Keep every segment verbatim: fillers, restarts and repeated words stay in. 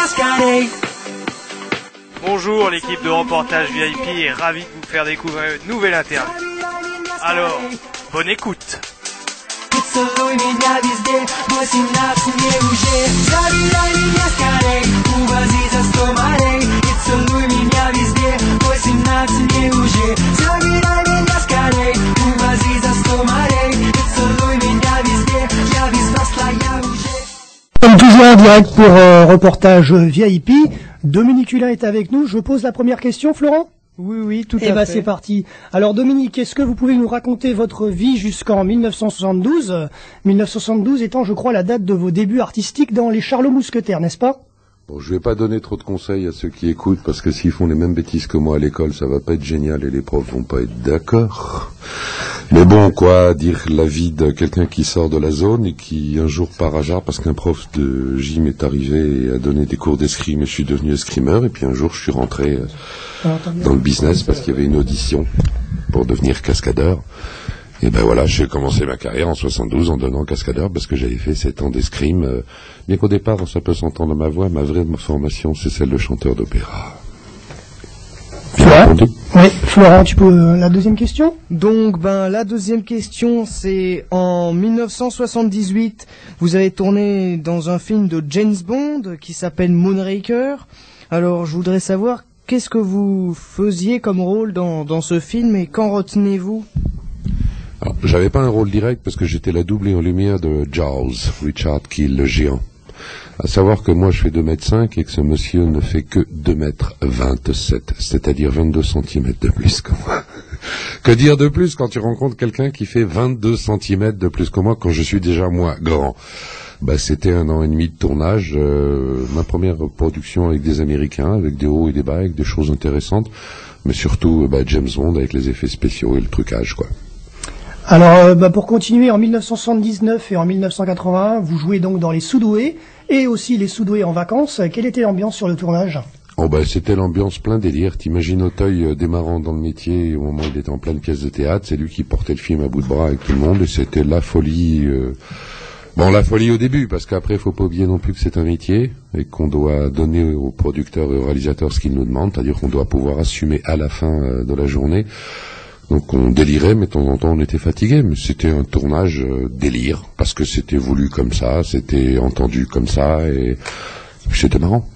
Bonjour, l'équipe de reportage V I P est ravie de vous faire découvrir une nouvelle interview. Alors, bonne écoute. Поцелуй меня везде, восемнадцать мне уже. Забирай меня скорей, увози за сто морей. Поцелуй меня везде, восемнадцать мне уже. Забирай меня скорей, увози за сто морей. Поцелуй меня везде, я без вас твоя уже. Comme toujours en direct pour euh, reportage V I P, Dominique Hulin est avec nous. Je pose la première question, Florent ? Oui, oui, tout Eh à ben, fait. c'est parti. Alors Dominique, est-ce que vous pouvez nous raconter votre vie jusqu'en mille neuf cent soixante-douze mille neuf cent soixante-douze étant, je crois, la date de vos débuts artistiques dans les Charlots Mousquetaires, n'est-ce pas ? Bon, je vais pas donner trop de conseils à ceux qui écoutent, parce que s'ils font les mêmes bêtises que moi à l'école, ça va pas être génial et les profs vont pas être d'accord. Mais bon, quoi, dire la vie de quelqu'un qui sort de la zone et qui, un jour, par hasard, parce qu'un prof de gym est arrivé et a donné des cours d'escrime et je suis devenu escrimeur, et puis un jour, je suis rentré euh, dans le business parce qu'il y avait une audition pour devenir cascadeur. Et ben voilà, j'ai commencé ma carrière en soixante-douze en donnant cascadeur parce que j'avais fait sept ans d'escrime. Euh, bien qu'au départ, ça peut s'entendre à ma voix, ma vraie formation, c'est celle de chanteur d'opéra. Florent, oui, Florent, tu peux euh, la deuxième question ? Donc, ben, la deuxième question, c'est en mille neuf cent soixante-dix-huit, vous avez tourné dans un film de James Bond qui s'appelle Moonraker. Alors, je voudrais savoir, qu'est-ce que vous faisiez comme rôle dans, dans ce film et qu'en retenez-vous ? Alors, j'avais pas un rôle direct parce que j'étais la doublée en lumière de Jaws, Richard Kiel, le géant. À savoir que moi je fais deux mètres cinq et que ce monsieur ne fait que deux mètres vingt-sept, c'est-à-dire vingt-deux centimètres de plus que moi. Que dire de plus quand tu rencontres quelqu'un qui fait vingt-deux centimètres de plus que moi quand je suis déjà moi grand? Bah, c'était un an et demi de tournage, euh, ma première production avec des Américains, avec des hauts et des bas, avec des choses intéressantes, mais surtout bah, James Bond avec les effets spéciaux et le trucage, quoi. Alors, euh, bah, pour continuer, en mille neuf cent soixante-dix-neuf et en mille neuf cent quatre-vingt-un, vous jouez donc dans les Soudoués et aussi les Soudoués en vacances. Quelle était l'ambiance sur le tournage ? Oh bah, c'était l'ambiance plein délire. T'imagines Auteuil euh, démarrant dans le métier au moment où il était en pleine pièce de théâtre. C'est lui qui portait le film à bout de bras avec tout le monde et c'était la folie. Euh... Bon, la folie au début parce qu'après, faut pas oublier non plus que c'est un métier et qu'on doit donner aux producteurs et aux réalisateurs ce qu'ils nous demandent, c'est-à-dire qu'on doit pouvoir assumer à la fin euh, de la journée. Donc on délirait, mais de temps en temps on était fatigué, mais c'était un tournage euh, délire, parce que c'était voulu comme ça, c'était entendu comme ça, et c'était marrant.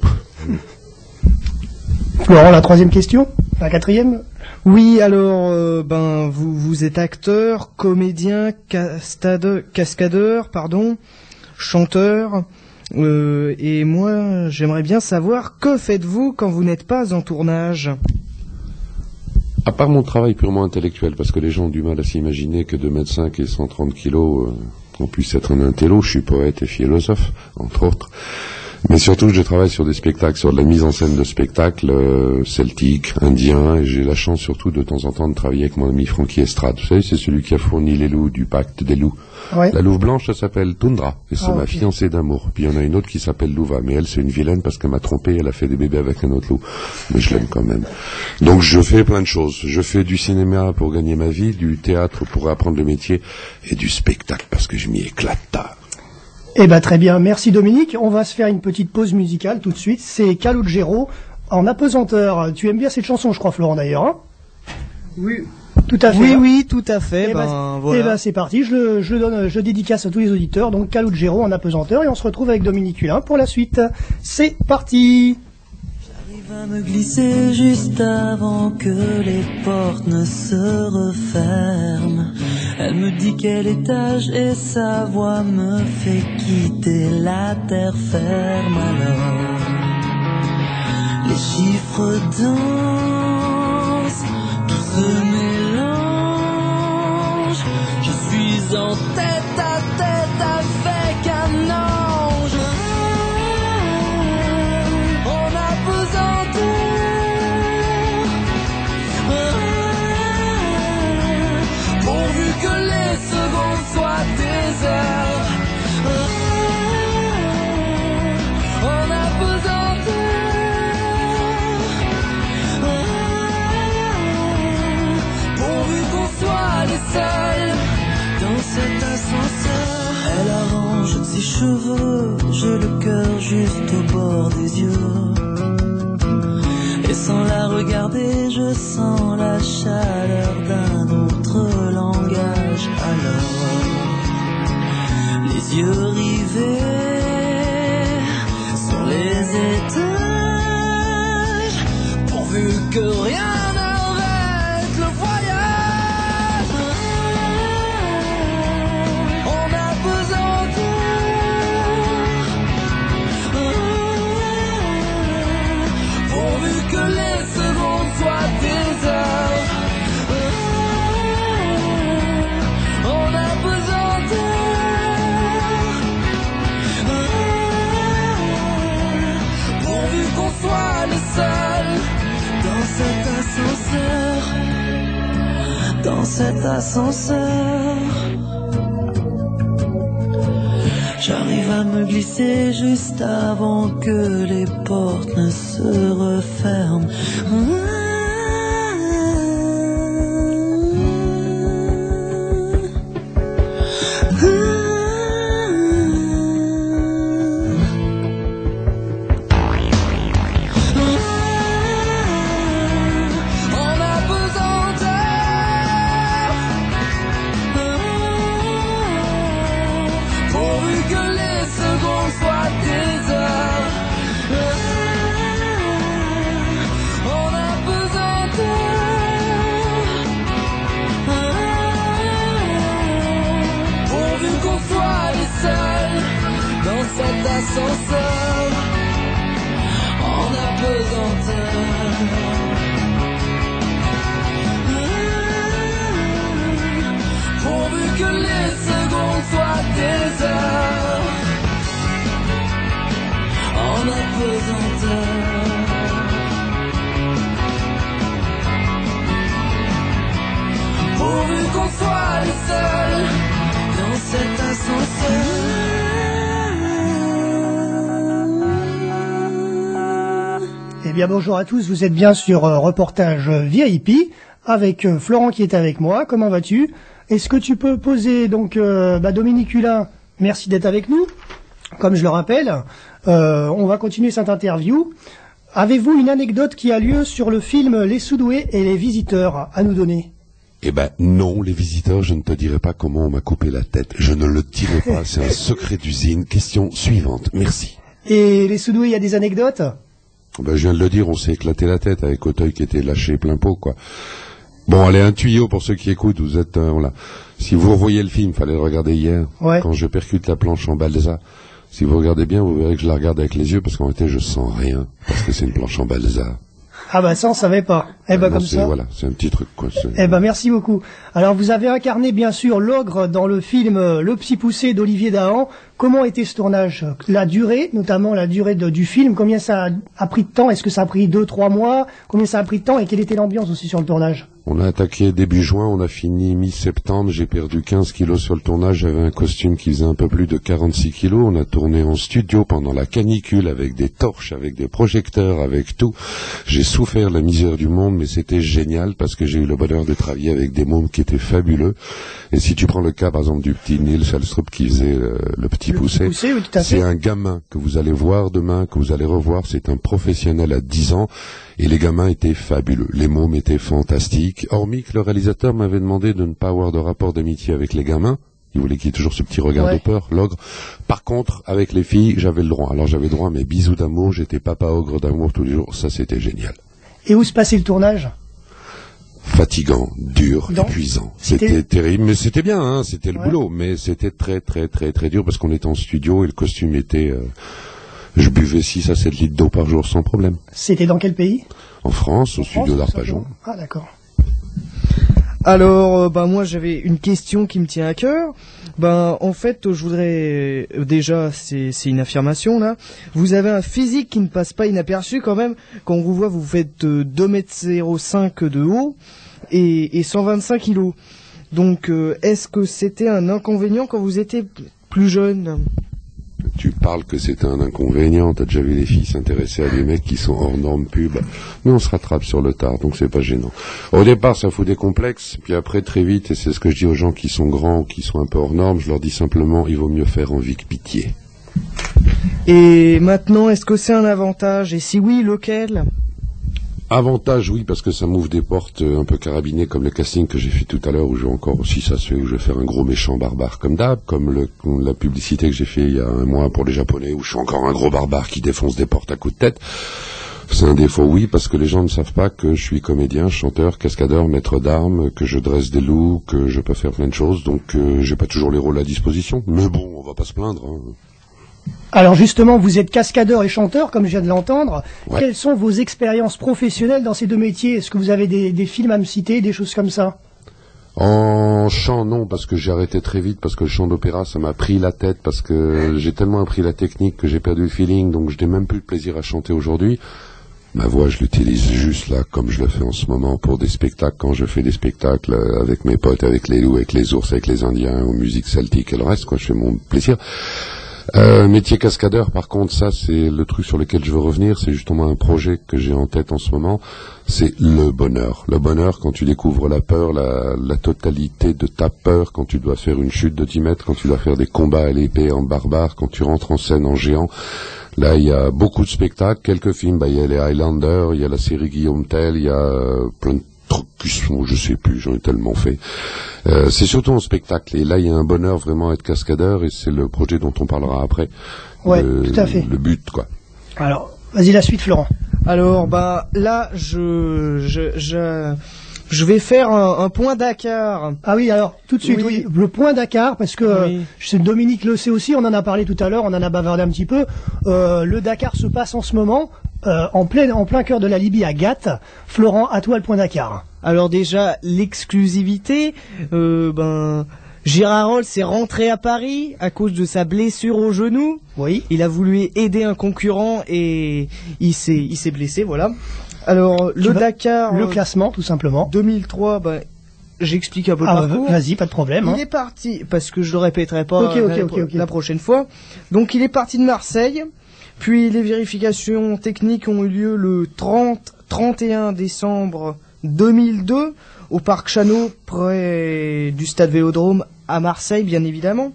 Florent, la troisième question ? La quatrième ? Oui, alors, euh, ben, vous, vous êtes acteur, comédien, castade, cascadeur, pardon, chanteur, euh, et moi, j'aimerais bien savoir, que faites-vous quand vous n'êtes pas en tournage ? À part mon travail purement intellectuel, parce que les gens ont du mal à s'imaginer que deux mètres cinq et cent trente kilos, euh, on puisse être un intello, je suis poète et philosophe, entre autres. Mais surtout, je travaille sur des spectacles, sur de la mise en scène de spectacles euh, celtiques, indiens, et j'ai la chance surtout de temps en temps de travailler avec mon ami Francky Estrade. Vous savez, c'est celui qui a fourni les loups du pacte des loups. Ouais. La louve blanche, ça s'appelle Tundra, et c'est Ah, ma okay. fiancée d'amour. Puis il y en a une autre qui s'appelle Louva, mais elle, c'est une vilaine parce qu'elle m'a trompé, elle a fait des bébés avec un autre loup. Mais je l'aime quand même. Donc je fais plein de choses. Je fais du cinéma pour gagner ma vie, du théâtre pour apprendre le métier, et du spectacle parce que je m'y éclate. Eh ben très bien, merci Dominique. On va se faire une petite pause musicale tout de suite. C'est Calogero en apesanteur. Tu aimes bien cette chanson, je crois, Florent, d'ailleurs, hein ? Oui. Tout à fait. Oui, hein. oui, tout à fait. Eh ben, Ben, eh voilà. ben, c'est parti. Je le, je le donne, je dédicace à tous les auditeurs. Donc Calogero en apesanteur et on se retrouve avec Dominique Hulin pour la suite. C'est parti. Va me glisser juste avant que les portes ne se referment. Elle me dit quel étage et sa voix me fait quitter la terre ferme. Alors les chiffres dansent, tout se mélange. Je suis en tête à tête avec un ange. On a pourvu que les secondes soient des heures. On a besoin d'eux. Pourvu qu'on soit les seuls dans cette veux, j'ai le cœur juste au bord des yeux. Et sans la regarder, je sens la chaleur d'un autre langage. Alors, les yeux rivés sur les étages, pourvu que rien n'arrête le voyage. On a besoin de, pourvu que les secondes soient des heures. On a besoin de, pourvu qu'on soit les seuls dans cet ascenseur, dans cet ascenseur. J'arrive à me glisser juste avant que les portes ne se referment. Ascenseur, on a besoin de, pourvu que les secondes soient des heures. On a besoin de, pourvu qu'on soit les seuls dans cet ascenseur. Eh bien bonjour à tous, vous êtes bien sur euh, Reportage V I P avec euh, Florent qui est avec moi. Comment vas-tu? Est-ce que tu peux poser donc euh, bah, Dominique Hulin, merci d'être avec nous. Comme je le rappelle, euh, on va continuer cette interview. Avez-vous une anecdote qui a lieu sur le film Les Soudoués et les Visiteurs à nous donner? Eh ben non, les visiteurs, je ne te dirai pas comment on m'a coupé la tête. Je ne le dirai pas, c'est un secret d'usine. Question suivante, merci. Et les Soudoués, il y a des anecdotes? Ben, je viens de le dire, on s'est éclaté la tête avec Auteuil qui était lâché plein pot, quoi. Bon, allez, un tuyau pour ceux qui écoutent, vous êtes, euh, voilà. Si vous revoyez le film, fallait le regarder hier, ouais. Quand je percute la planche en balsa. Si vous regardez bien, vous verrez que je la regarde avec les yeux, parce qu'en réalité, je sens rien, parce que c'est une planche en balsa. Ah bah ça on savait pas. Eh ben non, comme ça. Voilà, c'est un petit truc quoi. Eh ben merci beaucoup. Alors vous avez incarné bien sûr l'ogre dans le film Le Psy Poussé d'Olivier Dahan. Comment était ce tournage? La durée, notamment la durée de, du film, combien ça a, a pris de temps? Est-ce que ça a pris deux, trois mois? Combien ça a pris de temps et quelle était l'ambiance aussi sur le tournage? On a attaqué début juin, on a fini mi-septembre, j'ai perdu quinze kilos sur le tournage, j'avais un costume qui faisait un peu plus de quarante-six kilos, on a tourné en studio pendant la canicule avec des torches, avec des projecteurs, avec tout. J'ai souffert la misère du monde, mais c'était génial parce que j'ai eu le bonheur de travailler avec des mômes qui étaient fabuleux. Et si tu prends le cas par exemple du petit Nils Alstrup qui faisait euh, le petit le poussé, poussé oui, tout à fait. C'est un gamin que vous allez voir demain, que vous allez revoir, c'est un professionnel à dix ans. Et les gamins étaient fabuleux, les mômes étaient fantastiques, hormis que le réalisateur m'avait demandé de ne pas avoir de rapport d'amitié avec les gamins. Il voulait qu'il y ait toujours ce petit regard ouais. de peur, l'ogre. Par contre, avec les filles, j'avais le droit. Alors j'avais droit à mes bisous d'amour, j'étais papa ogre d'amour tous les jours, ça c'était génial. Et où se passait le tournage? Fatigant, dur, non. épuisant. C'était terrible, mais c'était bien, hein, c'était le ouais. boulot. Mais c'était très très très très dur parce qu'on était en studio et le costume était... Euh, je buvais six à sept litres d'eau par jour sans problème. C'était dans quel pays? En France, au en studio France, d'Arpajon. Ah d'accord. Alors, euh, bah moi j'avais une question qui me tient à cœur. Ben en fait, je voudrais euh, déjà, c'est c'est une affirmation là. Vous avez un physique qui ne passe pas inaperçu quand même. Quand on vous voit, vous faites euh, deux mètres zéro cinq de haut et, et cent vingt-cinq kilos. Donc, euh, est-ce que c'était un inconvénient quand vous étiez plus jeune? Tu parles que c'est un inconvénient, t'as déjà vu les filles s'intéresser à des mecs qui sont hors normes pub. Nous on se rattrape sur le tard, donc c'est pas gênant. Au départ ça fout des complexes, puis après très vite, et c'est ce que je dis aux gens qui sont grands ou qui sont un peu hors normes, je leur dis simplement, il vaut mieux faire envie que pitié. Et maintenant, est-ce que c'est un avantage? Et si oui, lequel? Avantage, oui, parce que ça m'ouvre des portes un peu carabinées, comme le casting que j'ai fait tout à l'heure, où je vais encore aussi, ça se fait, où je vais faire un gros méchant barbare comme d'hab, comme le, la publicité que j'ai fait il y a un mois pour les Japonais, où je suis encore un gros barbare qui défonce des portes à coups de tête. C'est un défaut, oui, parce que les gens ne savent pas que je suis comédien, chanteur, cascadeur, maître d'armes, que je dresse des loups, que je peux faire plein de choses, donc euh, j'ai pas toujours les rôles à disposition. Mais bon, on va pas se plaindre, hein. Alors justement, vous êtes cascadeur et chanteur, comme je viens de l'entendre. Ouais. Quelles sont vos expériences professionnelles dans ces deux métiers? Est-ce que vous avez des, des films à me citer, des choses comme ça? En chant, non, parce que j'ai arrêté très vite, parce que le chant d'opéra, ça m'a pris la tête, parce que j'ai tellement appris la technique que j'ai perdu le feeling, donc je n'ai même plus de plaisir à chanter aujourd'hui. Ma voix, je l'utilise juste là, comme je le fais en ce moment, pour des spectacles, quand je fais des spectacles avec mes potes, avec les loups, avec les ours, avec les Indiens, aux musiques celtiques et le reste, quoi, je fais mon plaisir. Euh, métier cascadeur, par contre, ça c'est le truc sur lequel je veux revenir, c'est justement un projet que j'ai en tête en ce moment, c'est le bonheur. Le bonheur quand tu découvres la peur, la, la totalité de ta peur, quand tu dois faire une chute de dix mètres, quand tu dois faire des combats à l'épée en barbare, quand tu rentres en scène en géant. Là, il y a beaucoup de spectacles, quelques films, bah, il y a les Highlanders, il y a la série Guillaume Tell, il y a euh, plein de trucs qui sont, je sais plus, j'en ai tellement fait. Euh, c'est surtout en spectacle, et là il y a un bonheur vraiment à être cascadeur, et c'est le projet dont on parlera après. Ouais, le, tout à fait. Le but, quoi. Alors, vas-y la suite, Florent. Alors, bah là, je, je, je, je vais faire un, un point Dakar. Ah oui, alors, tout de suite, oui, Oui. le point Dakar, parce que Oui. euh, Dominique le sait aussi, on en a parlé tout à l'heure, on en a bavardé un petit peu. Euh, le Dakar se passe en ce moment, euh, en, plein, en plein cœur de la Libye, à Ghat. Florent, à toi le point Dakar. Alors déjà, l'exclusivité, euh, ben, Gérard Rolls est rentré à Paris à cause de sa blessure au genou. Oui. Il a voulu aider un concurrent et il s'est, il s'est blessé, voilà. Alors, Tu le vas- Dakar Le euh, classement, tout simplement. deux mille trois, ben, j'explique un peu Ah, le parcours. vas-y, pas de problème. Il hein. est parti, parce que je le répéterai pas Ok, ok, la, ok, ok. la prochaine fois. Donc il est parti de Marseille, puis les vérifications techniques ont eu lieu le trente, trente et un décembre deux mille deux au Parc Chanot, près du stade Vélodrome à Marseille, bien évidemment.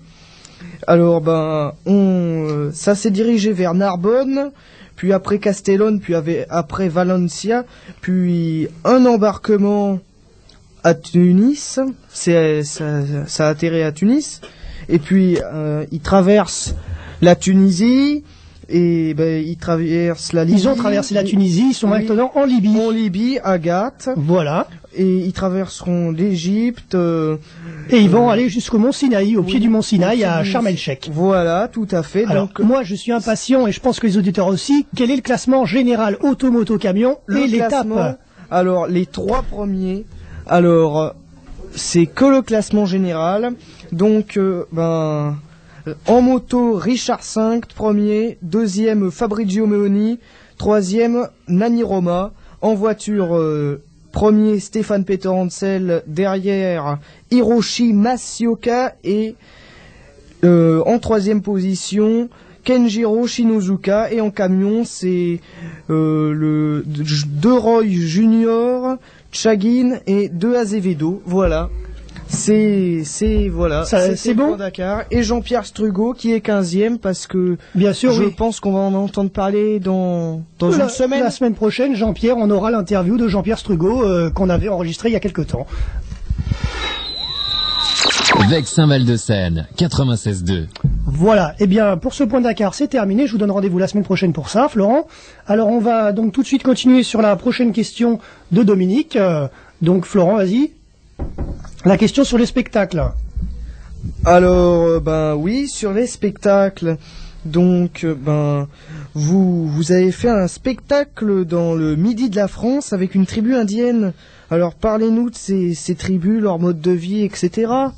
Alors ben, on, euh, ça s'est dirigé vers Narbonne, puis après Castellone, puis ave- après Valencia, puis un embarquement à Tunis, c'est, ça, ça a atterri à Tunis, et puis euh, il traverse la Tunisie, et ben, il traverse la Libye. Ils ont traversé la Tunisie, ils sont Oui. maintenant en Libye. En Libye, à Ghat, Voilà. et ils traverseront l'Égypte. euh, Et ils vont aller jusqu'au Mont Sinaï, au oui, pied du Mont au Sinaï, pied à du- Sharm el-Sheikh. Voilà, tout à fait. Alors, Donc, moi, je suis impatient, et je pense que les auditeurs aussi. Quel est le classement général auto-moto-camion le et l'étape? classement, alors, les trois premiers, alors, euh, c'est que le classement général. Donc, euh, ben, euh, en moto, Richard cinq, premier. Deuxième, Fabrizio Meoni. Troisième, Nani Roma. En voiture, euh, premier, Stéphane Peter Hansel. Derrière, Hiroshi Masioka. Et euh, en troisième position, Kenjiro Shinozuka. Et en camion, c'est euh, le De Roy Junior, Chagin et De Azevedo. Voilà. C'est, c'est, voilà. Ça, C'était c'est le bon Grand Dakar. Et Jean-Pierre Strugo qui est quinzième parce que Bien sûr, je oui. pense qu'on va en entendre parler dans, dans la, une semaine. la semaine prochaine, Jean-Pierre, on aura l'interview de Jean-Pierre Strugo euh, qu'on avait enregistré il y a quelque temps. Vexin-Val-de-Seine, quatre-vingt-seize deux. Voilà. Eh bien, pour ce point Dakar, c'est terminé. Je vous donne rendez-vous la semaine prochaine pour ça, Florent. Alors, on va donc tout de suite continuer sur la prochaine question de Dominique. Euh, donc, Florent, vas-y. La question sur les spectacles. Alors, euh, ben oui, sur les spectacles. Donc, euh, ben, vous, vous avez fait un spectacle dans le midi de la France avec une tribu indienne. Alors, parlez-nous de ces, ces tribus, leur mode de vie, et cetera.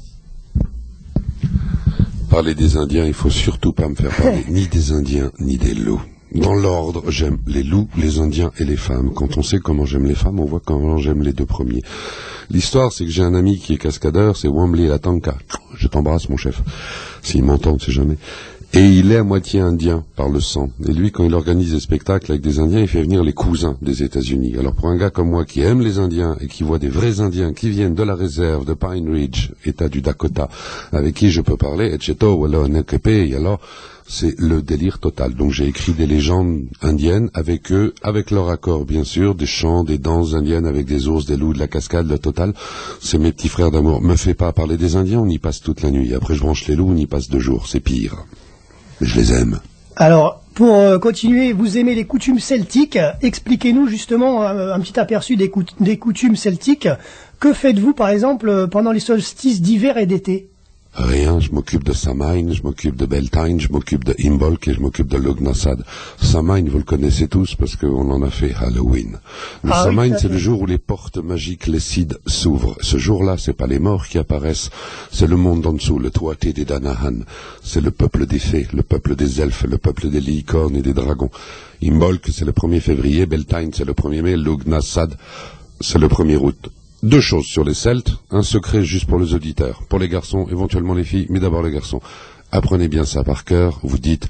Parler des Indiens, il faut surtout pas me faire parler ni des Indiens, ni des loups. Dans l'ordre, j'aime les loups, les Indiens et les femmes. Quand on sait comment j'aime les femmes, on voit comment j'aime les deux premiers. L'histoire, c'est que j'ai un ami qui est cascadeur, c'est Wambly Latanka. Je t'embrasse, mon chef. S'il m'entend, on ne sait jamais. Et il est à moitié indien par le sang. Et lui, quand il organise des spectacles avec des Indiens, il fait venir les cousins des États-Unis. Alors pour un gars comme moi qui aime les Indiens et qui voit des vrais Indiens qui viennent de la réserve de Pine Ridge, État du Dakota, avec qui je peux parler, et cetera, alors c'est le délire total. Donc j'ai écrit des légendes indiennes avec eux, avec leur accord bien sûr, des chants, des danses indiennes avec des ours, des loups, de la cascade, le total. C'est mes petits frères d'amour. Me fais pas parler des Indiens, on y passe toute la nuit. Après je branche les loups, on y passe deux jours, c'est pire. Mais je les aime. Alors, pour euh, continuer, vous aimez les coutumes celtiques. Expliquez-nous justement un, un petit aperçu des, cout- des coutumes celtiques. Que faites-vous par exemple pendant les solstices d'hiver et d'été ? Rien, je m'occupe de Samhain, je m'occupe de Beltane, je m'occupe de Imbolc et je m'occupe de Lughnasadh. Samhain, vous le connaissez tous parce qu'on en a fait Halloween. Le ah Samhain, oui, c'est le jour où les portes magiques, les cides s'ouvrent. Ce jour-là, c'est pas les morts qui apparaissent, c'est le monde en dessous, le Tuatha des Danahan. C'est le peuple des fées, le peuple des elfes, le peuple des licornes et des dragons. Imbolc, c'est le premier février, Beltane, c'est le premier mai, Lughnasadh, c'est le premier août. Deux choses sur les Celtes, un secret juste pour les auditeurs, pour les garçons, éventuellement les filles, mais d'abord les garçons. Apprenez bien ça par cœur, vous dites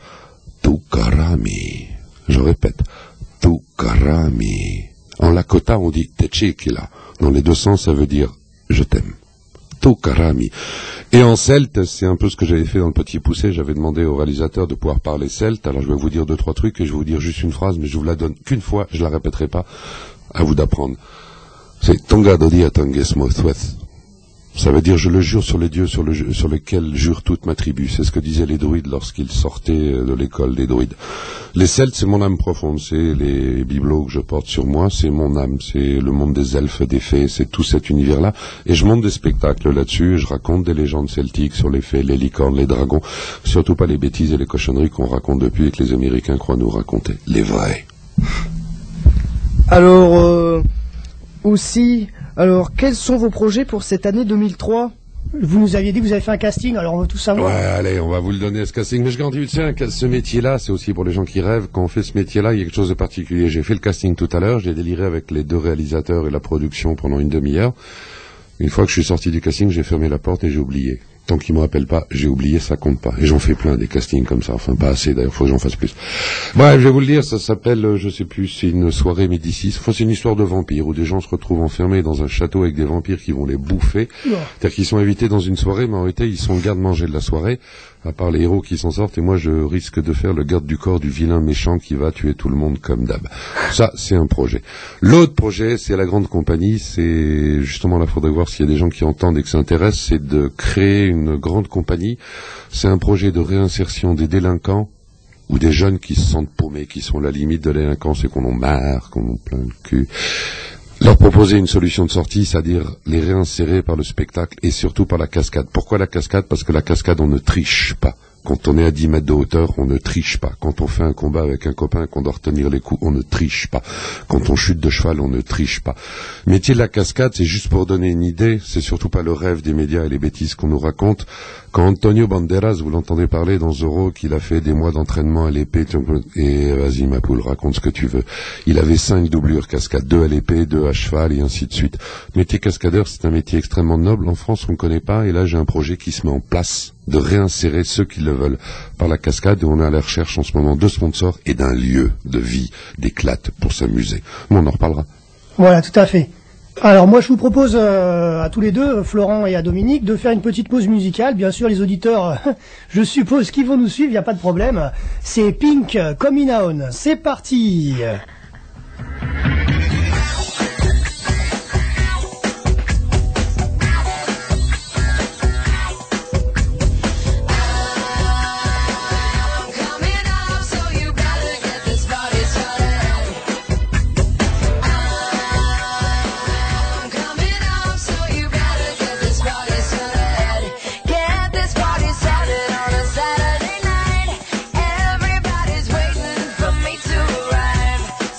Tukarami. Je répète, Tukarami. En Lakota, on dit Techekila. Dans les deux sens, ça veut dire je t'aime. Tukarami. Et en celte, c'est un peu ce que j'avais fait dans le Petit Poucet, j'avais demandé au réalisateur de pouvoir parler celte, alors je vais vous dire deux, trois trucs et je vais vous dire juste une phrase, mais je vous la donne qu'une fois, je la répéterai pas, à vous d'apprendre. C'est Tonga Dodi Atangesmothweth. Ça veut dire je le jure sur les dieux sur, le, sur lesquels jure toute ma tribu. C'est ce que disaient les druides lorsqu'ils sortaient de l'école des druides. Les Celtes, c'est mon âme profonde, c'est les bibelots que je porte sur moi, c'est mon âme, c'est le monde des elfes, des fées, c'est tout cet univers-là. Et je monte des spectacles là-dessus, je raconte des légendes celtiques sur les fées, les licornes, les dragons, surtout pas les bêtises et les cochonneries qu'on raconte depuis et que les Américains croient nous raconter. Les vrais. Alors... Euh... Aussi, alors quels sont vos projets pour cette année deux mille trois ? Vous nous aviez dit que vous avez fait un casting, alors on veut tout savoir. Ouais, allez, on va vous le donner ce casting. Mais je garantis, tiens, ce métier-là, c'est aussi pour les gens qui rêvent. Quand on fait ce métier-là, il y a quelque chose de particulier. J'ai fait le casting tout à l'heure, j'ai déliré avec les deux réalisateurs et la production pendant une demi-heure. Une fois que je suis sorti du casting, j'ai fermé la porte et j'ai oublié. Tant qu'ils me rappellent pas, j'ai oublié, ça compte pas. Et j'en fais plein des castings comme ça, enfin pas assez d'ailleurs, faut que j'en fasse plus. Bref, je vais vous le dire, ça s'appelle, je sais plus, c'est une soirée Médicis. Enfin, c'est une histoire de vampires où des gens se retrouvent enfermés dans un château avec des vampires qui vont les bouffer. Ouais. C'est-à-dire qu'ils sont invités dans une soirée, mais en réalité ils sont garde-manger de la soirée. À part les héros qui s'en sortent, et moi je risque de faire le garde du corps du vilain méchant qui va tuer tout le monde comme d'hab. Ça, c'est un projet. L'autre projet, c'est la grande compagnie, c'est justement là, faudrait voir s'il y a des gens qui entendent et que ça intéresse, c'est de créer une grande compagnie. C'est un projet de réinsertion des délinquants ou des jeunes qui se sentent paumés, qui sont à la limite de la délinquance et qu'on en marre, qu'on en plein le cul. Leur proposer une solution de sortie, c'est-à-dire les réinsérer par le spectacle et surtout par la cascade. Pourquoi la cascade ? Parce que la cascade, on ne triche pas. Quand on est à dix mètres de hauteur, on ne triche pas. Quand on fait un combat avec un copain, qu'on doit retenir les coups, on ne triche pas. Quand on chute de cheval, on ne triche pas. Le métier de la cascade, c'est juste pour donner une idée, c'est surtout pas le rêve des médias et les bêtises qu'on nous raconte. Quand Antonio Banderas, vous l'entendez parler dans Zorro, qu'il a fait des mois d'entraînement à l'épée, et vas-y ma poule, raconte ce que tu veux. Il avait cinq doublures cascade, deux à l'épée, deux à cheval, et ainsi de suite. Le métier cascadeur, c'est un métier extrêmement noble. En France, on ne connaît pas, et là, j'ai un projet qui se met en place de réinsérer ceux qui le veulent par la cascade, et on est à la recherche en ce moment de sponsors et d'un lieu de vie, d'éclate pour s'amuser. Mais on en reparlera. Voilà, tout à fait. Alors moi je vous propose euh, à tous les deux, Florent et à Dominique, de faire une petite pause musicale. Bien sûr les auditeurs, euh, je suppose qu'ils vont nous suivre, il n'y a pas de problème. C'est Pink, Coming On. C'est parti. Saturday night, everybody's waiting for me to arrive.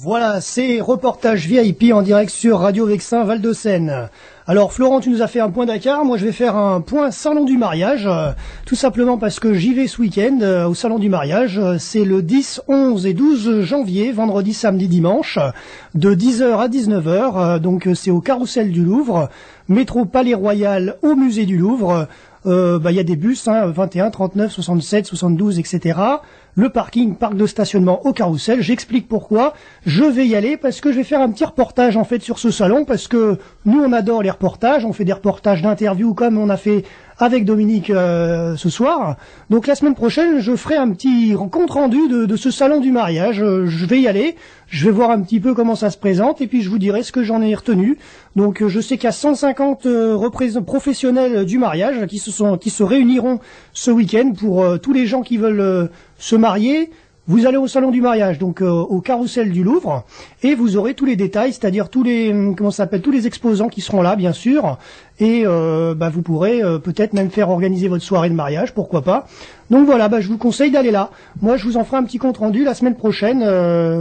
Voilà, c'est reportage V I P en direct sur Radio Vexin Val de Seine. Alors Florent, tu nous as fait un point Dakar, moi je vais faire un point salon du mariage, euh, tout simplement parce que j'y vais ce week-end euh, au salon du mariage. C'est le dix, onze et douze janvier, vendredi, samedi, dimanche, de dix heures à dix-neuf heures, euh, donc euh, c'est au Carrousel du Louvre, métro Palais Royal au musée du Louvre. Euh, bah, y a des bus, hein, vingt et un, trente-neuf, soixante-sept, soixante-douze, et cetera. Le parking, parc de stationnement au Carrousel. J'explique pourquoi. Je vais y aller parce que je vais faire un petit reportage en fait sur ce salon, parce que nous on adore les reportages. On fait des reportages d'interviews comme on a fait avec Dominique euh, ce soir. Donc la semaine prochaine, je ferai un petit compte rendu de, de ce salon du mariage. Euh, je vais y aller. Je vais voir un petit peu comment ça se présente et puis je vous dirai ce que j'en ai retenu. Donc euh, je sais qu'il y a cent cinquante euh, représentants professionnels du mariage qui se sont qui se réuniront ce week-end pour euh, tous les gens qui veulent euh, se marier. Vous allez au salon du mariage, donc euh, au Carrousel du Louvre, et vous aurez tous les détails, c'est-à-dire tous les comment ça s'appelle, tous les exposants qui seront là, bien sûr, et euh, bah, vous pourrez euh, peut-être même faire organiser votre soirée de mariage, pourquoi pas. Donc voilà, bah, je vous conseille d'aller là. Moi, je vous en ferai un petit compte rendu la semaine prochaine. Euh,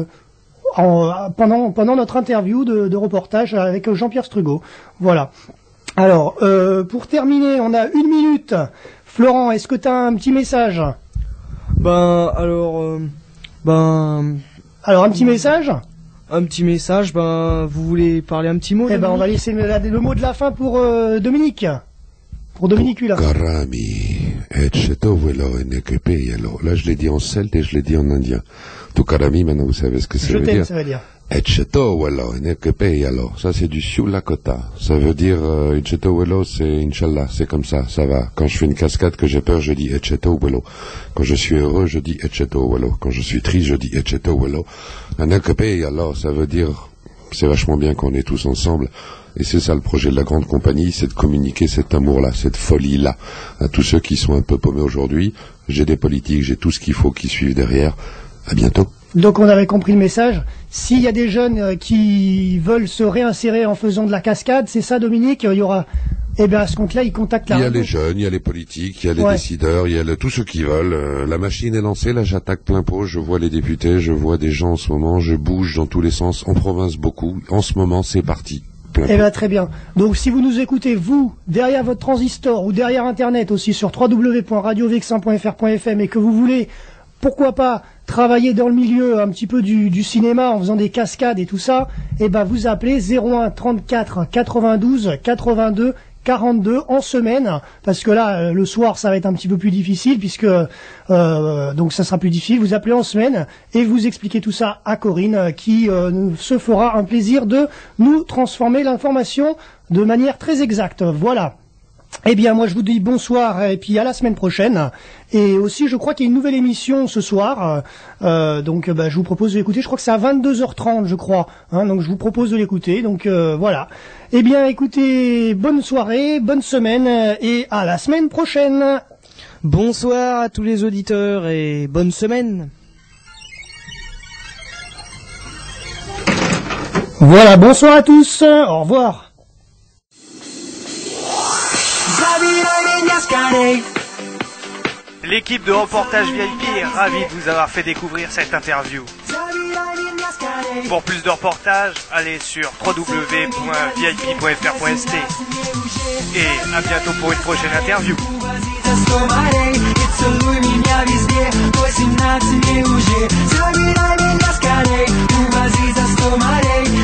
En, pendant, pendant notre interview de, de reportage avec Jean-Pierre Strugo. Voilà. Alors, euh, pour terminer, on a une minute. Florent, est-ce que tu as un petit message? Ben, alors... Euh, ben... Alors, un petit message? Un petit message, ben, vous voulez parler un petit mot? Eh ben, on va laisser le, le mot de la fin pour euh, Dominique. Pour Dominique Hulin. Karami, et chetovelo enekepeyalo. Là, je l'ai dit en celte et je l'ai dit en indien. Tukarami, maintenant vous savez ce que ça Je veut t'aime, dire. ça veut dire. Et chetovelo enekepeyalo. Ça, c'est du siulakota. Ça veut dire, euh, chetovelo, c'est Inch'Allah. C'est comme ça, ça va. Quand je fais une cascade que j'ai peur, je dis et chetovelo. Quand je suis heureux, je dis et chetovelo. Quand je suis triste, je dis et chetovelo. Enekepeyalo, ça veut dire, c'est vachement bien qu'on est tous ensemble. Et c'est ça le projet de la grande compagnie, c'est de communiquer cet amour-là, cette folie-là, à tous ceux qui sont un peu paumés aujourd'hui. J'ai des politiques, j'ai tout ce qu'il faut qui suivent derrière. À bientôt. Donc on avait compris le message. S'il y a des jeunes euh, qui veulent se réinsérer en faisant de la cascade, c'est ça Dominique, il y aura... Eh bien à ce compte-là, ils contactent la... Il y a les jeunes, il y a les politiques, il y a les ouais. décideurs, il y a le, tous ceux qui veulent. Euh, la machine est lancée, là j'attaque plein pot, je vois les députés, je vois des gens en ce moment, je bouge dans tous les sens, en province beaucoup. En ce moment, c'est parti. Eh bien, très bien. Donc, si vous nous écoutez, vous, derrière votre transistor ou derrière Internet aussi sur w w w point radio vexin point f r point f m et que vous voulez, pourquoi pas, travailler dans le milieu un petit peu du, du cinéma en faisant des cascades et tout ça, eh ben, vous appelez zéro un trente-quatre quatre-vingt-douze quatre-vingt-deux quarante-deux en semaine, parce que là, euh, le soir, ça va être un petit peu plus difficile, puisque euh, donc ça sera plus difficile. Vous appelez en semaine et vous expliquez tout ça à Corinne, euh, qui euh, se fera un plaisir de nous transformer l'information de manière très exacte. Voilà. Eh bien, moi, je vous dis bonsoir et puis à la semaine prochaine. Et aussi, je crois qu'il y a une nouvelle émission ce soir. Euh, donc, bah, je vous propose de l'écouter. Je crois que c'est à vingt-deux heures trente, je crois. Hein, donc, je vous propose de l'écouter. Donc, euh, voilà. Eh bien, écoutez, bonne soirée, bonne semaine et à la semaine prochaine. Bonsoir à tous les auditeurs et bonne semaine. Voilà, bonsoir à tous. Au revoir. L'équipe de reportage V I P est ravie de vous avoir fait découvrir cette interview. Pour plus de reportages, allez sur w w w point v i p point f r point s t. Et à bientôt pour une prochaine interview. Целуй меня везде, восемнадцать не уже. Забирай меня скорей, увози за сто морей.